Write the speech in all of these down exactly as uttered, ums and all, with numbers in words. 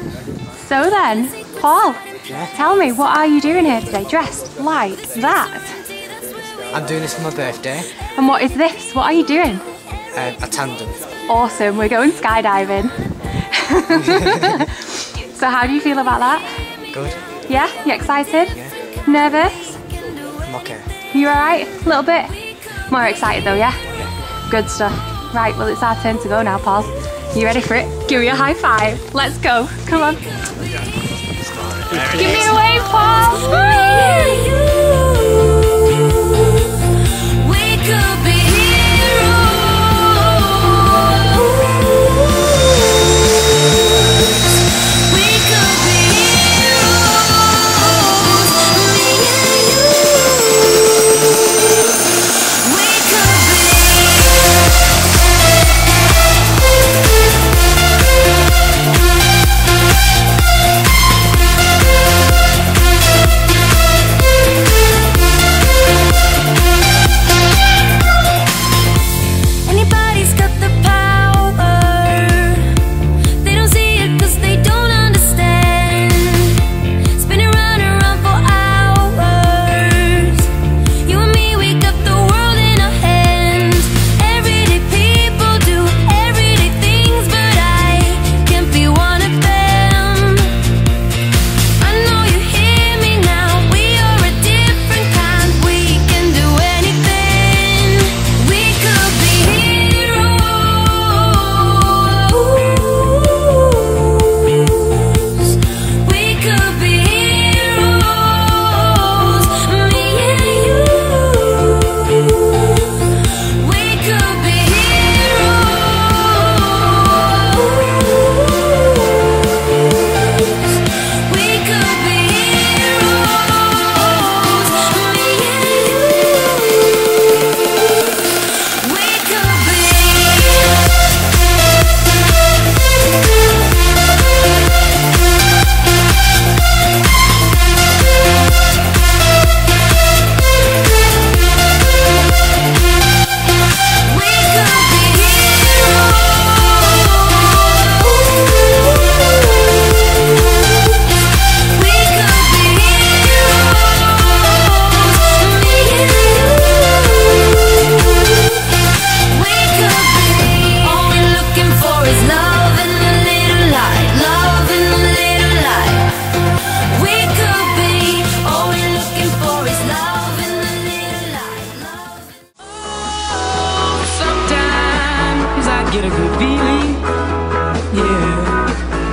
So then, Paul, Yeah? tell me, what are you doing here today, dressed like that? I'm doing this for my birthday. And what is this? What are you doing? Um, a tandem. Awesome, we're going skydiving. So how do you feel about that? Good. Yeah? You excited? Yeah. Nervous? I'm okay. You alright? A little bit? More excited though, yeah? Yeah. Good stuff. Right, well it's our turn to go now, Paul. You ready for it? Give me a high five. Let's go. Come on. Give me a wave, Paul. Woo! Get a good feeling, yeah.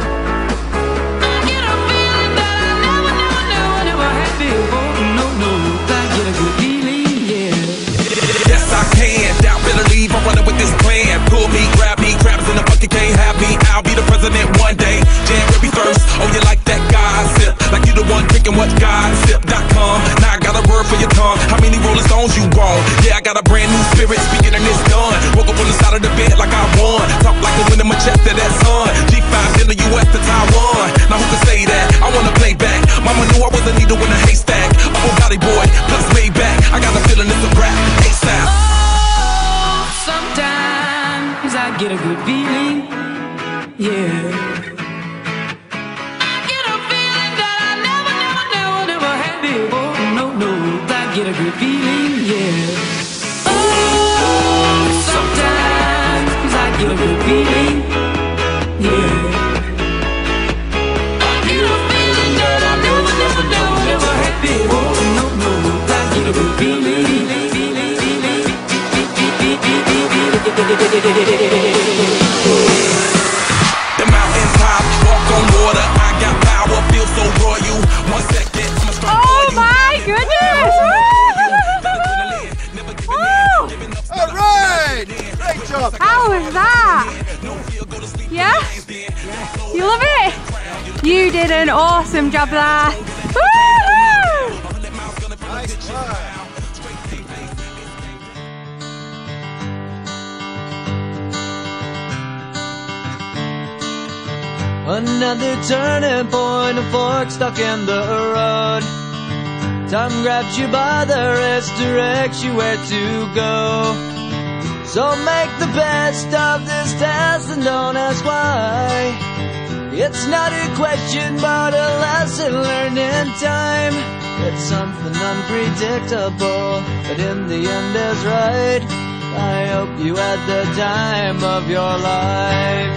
I get a feeling that I never, never, never, never had before. No, no, I get a good feeling, yeah. Yes, I can. Doubt, better leave. I'm running with this plan. Pull me, grab me, crabs in the bucket can't have me. I'll be the president one day. January first. Oh, you like that gossip? Like you the one drinking what gossip dot com. Now I got a word for your tongue. How many Rolling Stones you want? Yeah, I got a brand new spirit speaking and it's done. Woke up on the side of the bed like I won. Talk like the wind in my chest to that sun. G five in the U S to Taiwan. Now who can say that? I wanna play back. Mama knew I was a needle in a haystack. A Bugatti boy, plus Maybach. I got a feeling it's a rap. ASAP. Oh, sometimes I get a good feeling, yeah. I get a feeling that I never, never, never, never had before. No, no, I get a good feeling, yeah. Oh, sometimes I get a good feeling, yeah. I get a feeling that I never, never, never, never had before. No, no, I get a good feeling. The mountain top, walk on water. I got power, feel so royal. One second, I'ma start Oh my goodness! Woo! Alright! Great job! How was that? Yeah? You love it? You did an awesome job there. Woo-hoo! Nice try! Another turning point, a fork stuck in the road. Time grabs you by the wrist, directs you where to go. So make the best of this test and don't ask why. It's not a question, but a lesson learned in time. It's something unpredictable, but in the end is right. I hope you had the time of your life.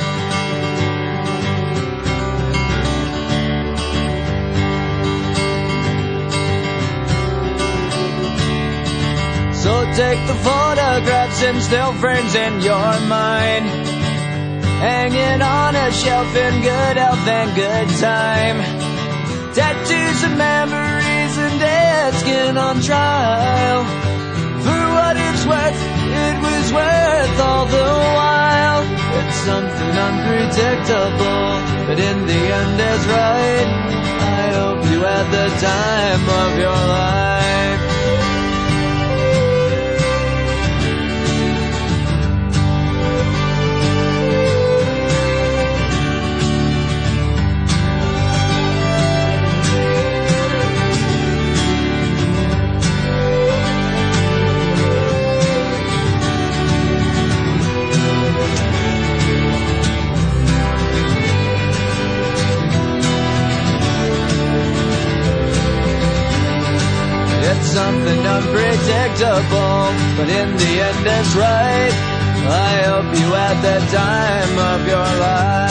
So take the photographs and still frames in your mind, hanging on a shelf in good health and good time. Tattoos of memories and dead skin on trial. For what it's worth, it was worth all the while. It's something unpredictable, but in the end is right. I hope you had the time of your life. It's something unpredictable, but in the end it's right. I hope you had the time of your life.